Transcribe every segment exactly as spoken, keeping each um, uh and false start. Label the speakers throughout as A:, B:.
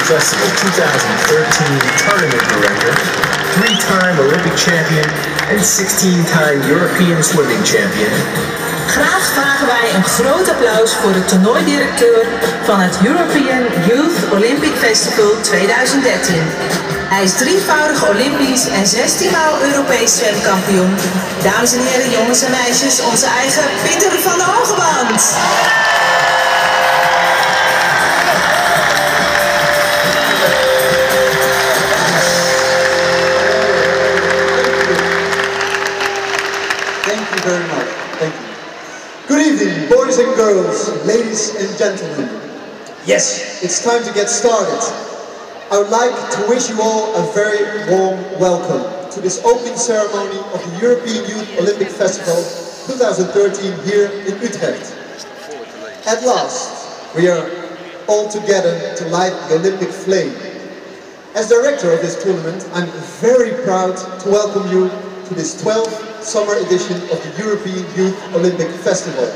A: successful two thousand thirteen tournament director, three-time Olympic champion, and sixteen-time European swimming champion.
B: Graag vragen wij een groot applaus voor de toernooidirecteur van het European Youth Olympic Festival tweeduizend dertien. Hij is drievoudig Olympisch en zestien maal Europees zwemkampioen. Dames en heren, jongens en meisjes, onze eigen Pieter van der Hogeband.
C: Thank you very much. Thank you. Good evening, boys and girls, ladies and gentlemen. Yes, it's time to get started. I would like to wish you all a very warm welcome to this opening ceremony of the European Youth Olympic Festival twenty thirteen here in Utrecht. At last, we are all together to light the Olympic flame. As director of this tournament, I'm very proud to welcome you to this twelfth summer edition of the European Youth Olympic Festival.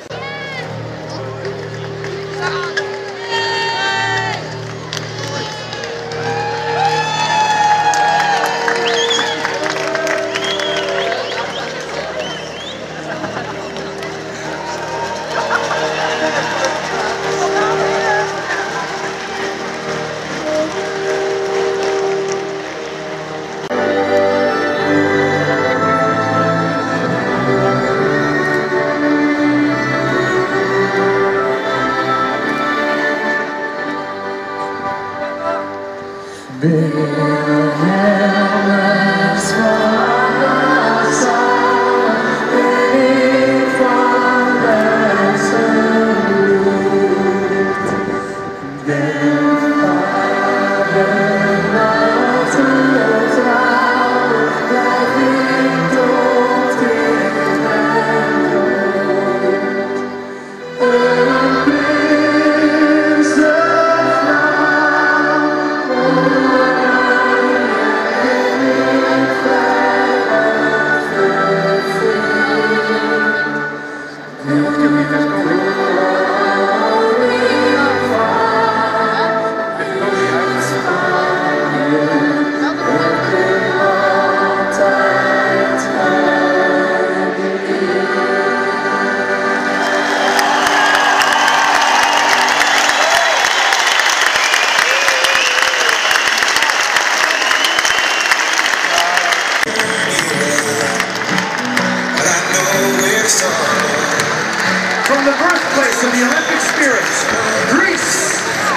D: From the birthplace of the Olympic spirit, Greece.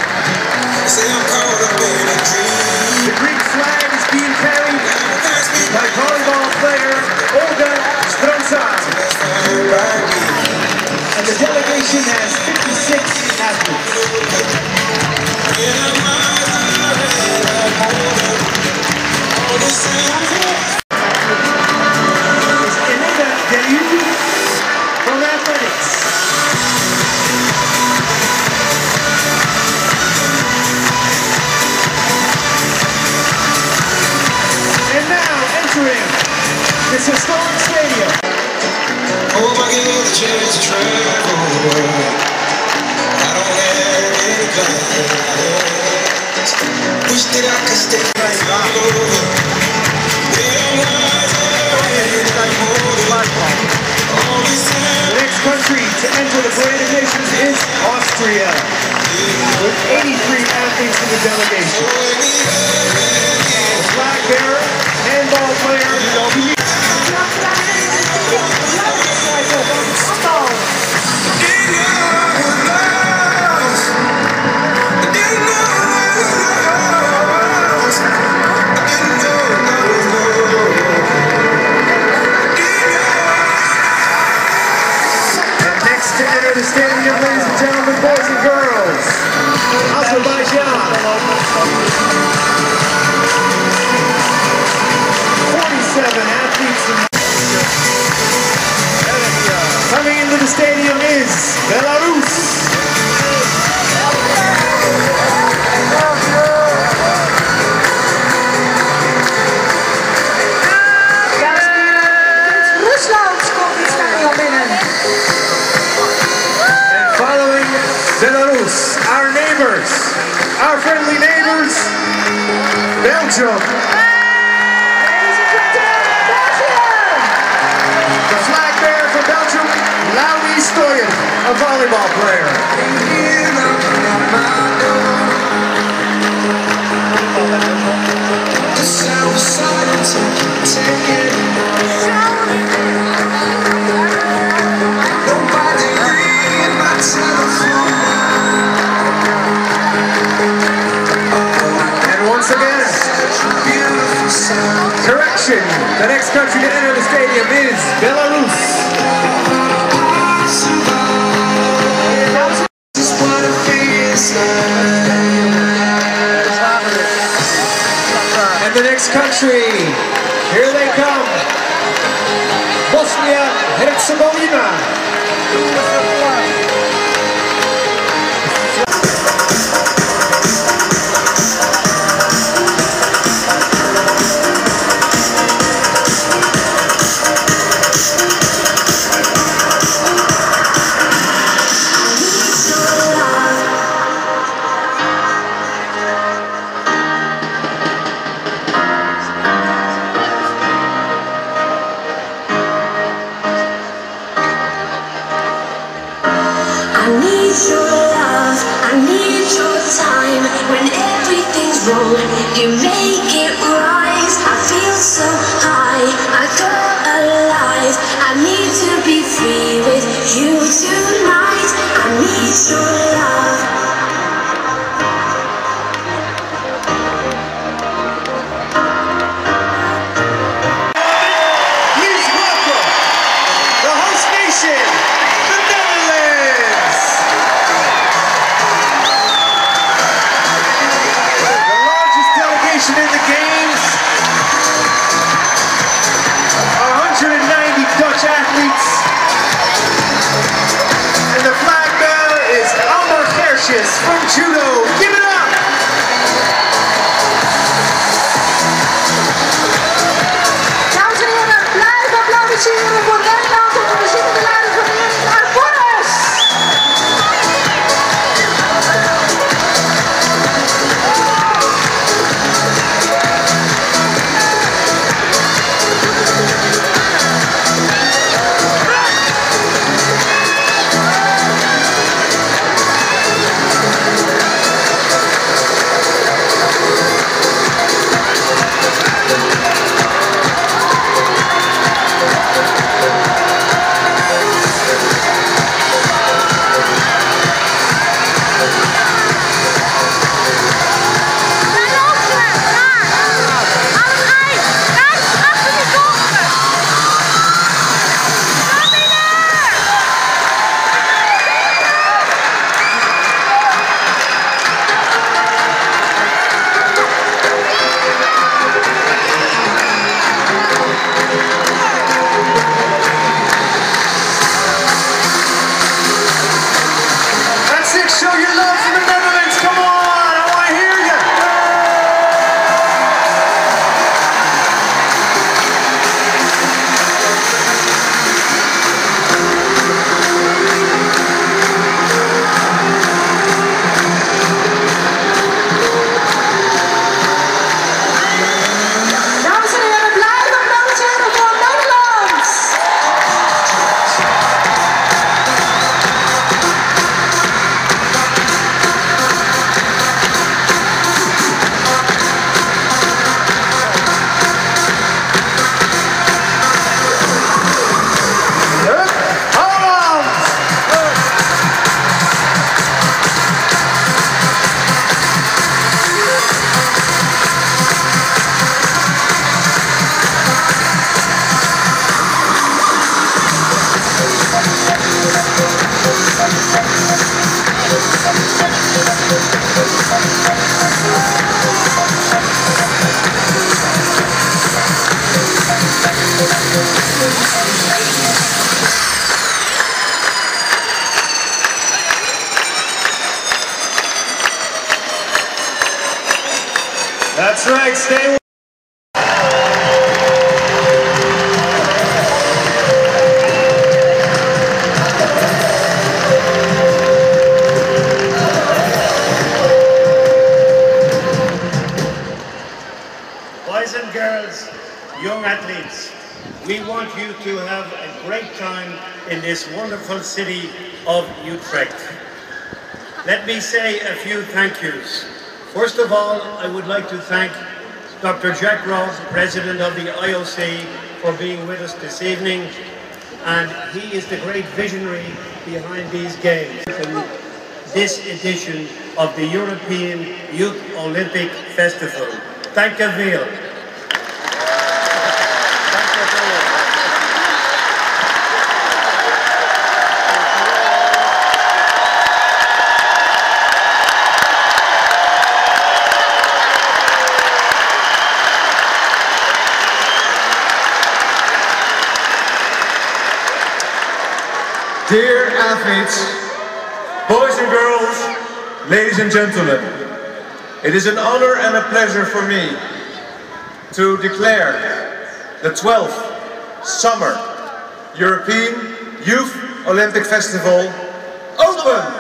D: The Greek flag is being carried by volleyball player Olga Stronsar. And the delegation has fifty-six athletes. Elena Deliu from athletics. And now entering this historic stadium.
E: Hope I get a chance to travel the world. I don't have any plans. Wish that I could stay right over.
D: The next country to enter the Parade of Nations is Austria, with eighty-three athletes in the delegation. The flag bearer, handball player, to enter the stadium, ladies and gentlemen, boys and girls, Azerbaijan. forty-seven athletes. Coming into the stadium is Belarus. Belarus, our neighbors, our friendly neighbors. Belgium. The flag bearer for Belgium, Lauri Stoyan, a volleyball player.
E: The sound of silence, take it. Nobody ringing my telephone.
D: And once again, correction, the next country to enter the stadium is Belarus. And the next country, here they come, Bosnia-Herzegovina.
F: I need your love, I need your time. When everything's wrong, you make it right. I feel so high, I go alive. I need to be free with you tonight. I need your love.
D: Please welcome the host nation, the Netherlands. The largest delegation in the games, one hundred ninety Dutch athletes, and the flag bearer is Amber Gersjes from judo. Give it up!
B: Dames en heren, blijf applaudisseren voor Nederland onder de zittende leider van Erik Arbonis.
D: That's it, show your love for the Netherlands. Come on, I want to hear you.
B: Dames en heren, blijf applaudisseren voor Nederland.
D: Hup, Holland. That's right, stay
G: young athletes, we want you to have a great time in this wonderful city of Utrecht. Let me say a few thank yous. First of all, I would like to thank Doctor Jack Ross, President of the I O C, for being with us this evening, and he is the great visionary behind these games. This edition of the European Youth Olympic Festival. Thank you, Veel.
H: Dear athletes, boys and girls, ladies and gentlemen, it is an honor and a pleasure for me to declare the twelfth Summer European Youth Olympic Festival open!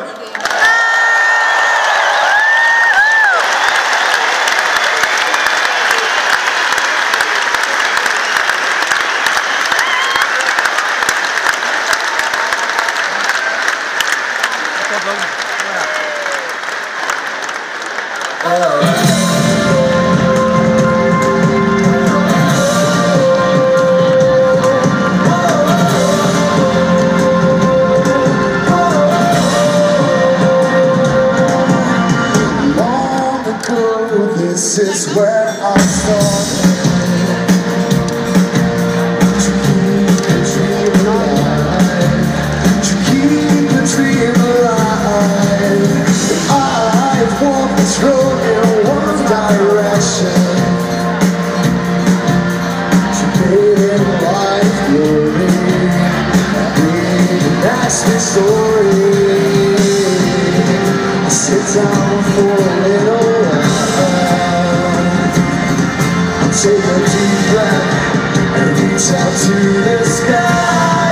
C: This is where I started to keep the dream alive, to keep the dream alive. I've walked this road in one direction, to make life glory, and that's the story. I sit down for a little take a deep breath and reach out to the sky.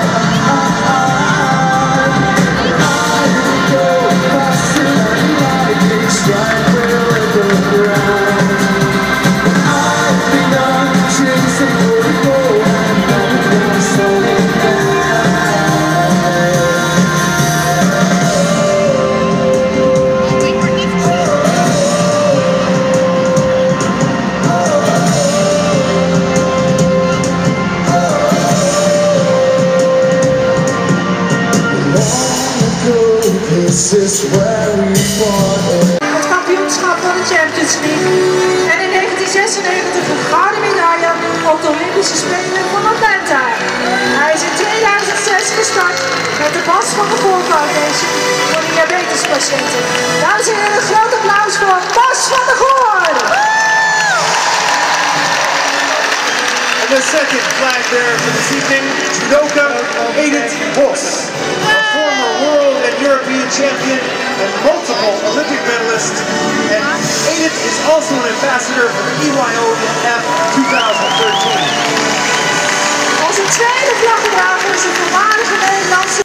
C: I will go faster than lightning strike where the ground. I've begun chasing the goal and I'm slowing down. This is where we fought.
B: Het kampioenschap van de Champions League. En in negentien zesennegentig een gouden medaille op de Olympische Spelen van Atlanta. Hij is in tweeduizend zes gestart met de Bas van de Goor Foundation voor diabetespatiënten. Dames en heren, een groot applaus voor Bas van de Goor.
D: And the second flag bearer for this evening, judoka Edith Bos, a former world and European champion and multiple Olympic medalist. And Edith is also an ambassador for the E Y O N F twintig dertien.
B: Onze tweede vlaggedrager is een voormalige Nederlandse.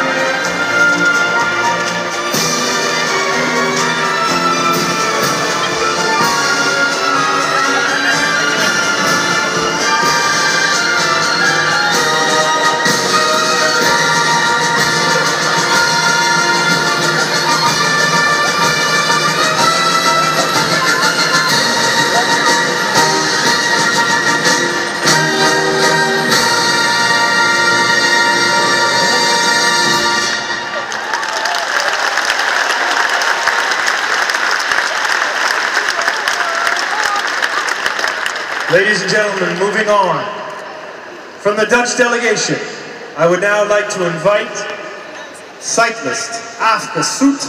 D: Ladies and gentlemen, moving on. From the Dutch delegation, I would now like to invite cyclist Aafke Soet.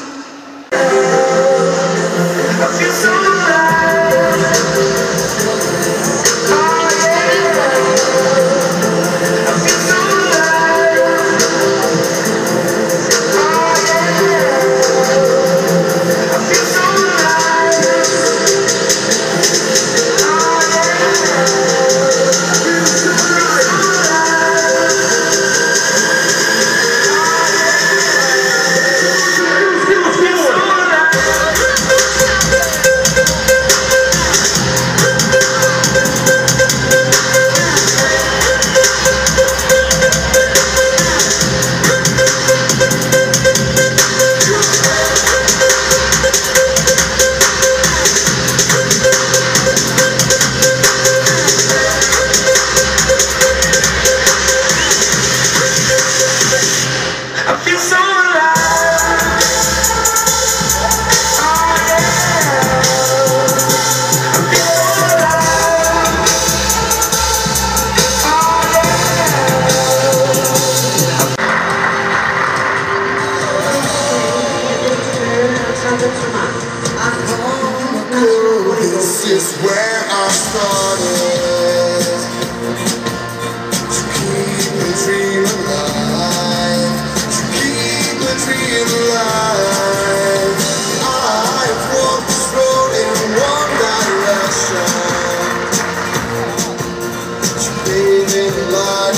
C: life.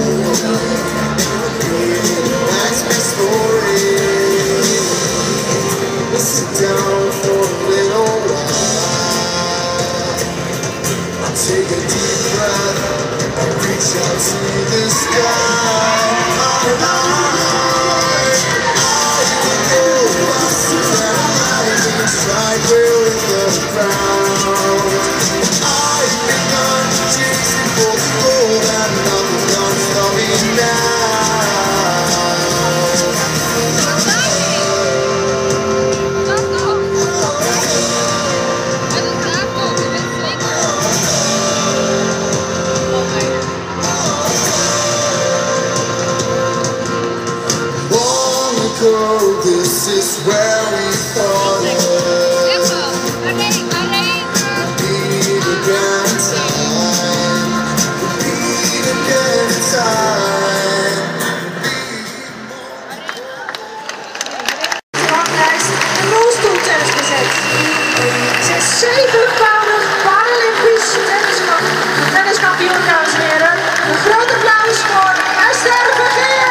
C: That's my story. Let's sit down for a little while. I take a deep breath and reach out to the sky. Sideway with the ground. I've begun chasing for the gold and nothing's gonna stop me Long ago, this is where we thought it.
B: Zevenvoudig Paralympisch tenniskampioen, dames en heren. Een groot applaus voor Esther Vergeer.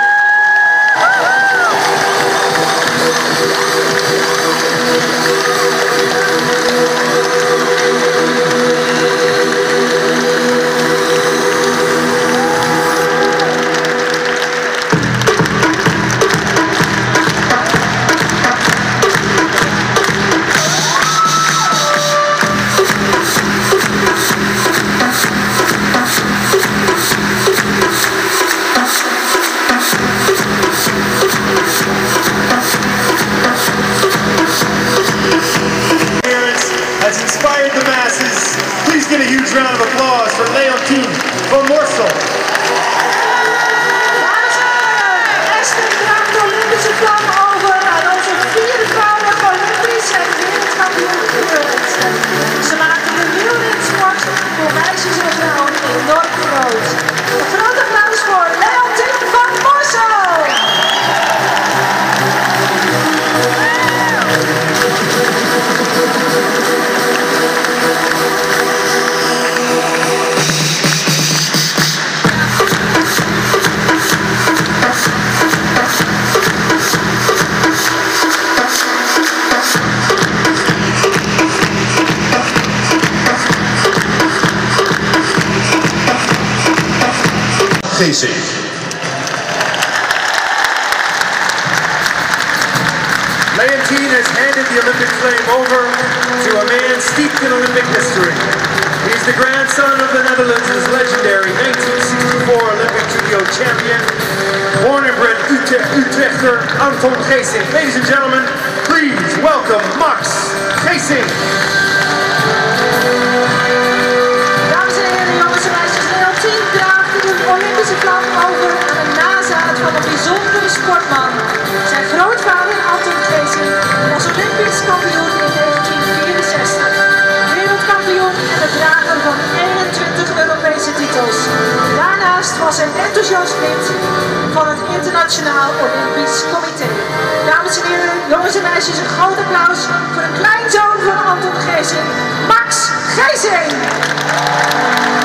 D: Has inspired the masses. Please give a huge round of applause for Leontien van Moorsel.
B: Esther draagt de Olympische vlag over aan onze viervoudig Olympisch en wereldkampioen kuurwedstrijd. Ze maken de wielrensport voor meisjes en vrouwen enorm groot. Een groot applaus voor Leontien van Moorsel.
H: Geesink. Leontien has handed the Olympic flame over to a man steeped in Olympic history. He's the grandson of the Netherlands' legendary nineteen sixty-four Olympic judo champion, born and bred Utrecht Utrechter Anton Geesink. Ladies and gentlemen, please welcome Max Geesink.
B: Dames en heren, jongens en meisjes, Leontien draagt de Olympische vlag over aan de nazaat van een bijzondere sportman. Zijn grootvader Anton Geesink was Olympisch kampioen in negentien vierenzestig, wereldkampioen en de drager van eenentwintig Europese titels. Daarnaast was hij enthousiast lid van het Internationaal Olympisch Comité. Dames en heren, jongens en meisjes, een groot applaus voor de kleinzoon van Anton Geesink, Max Geesink.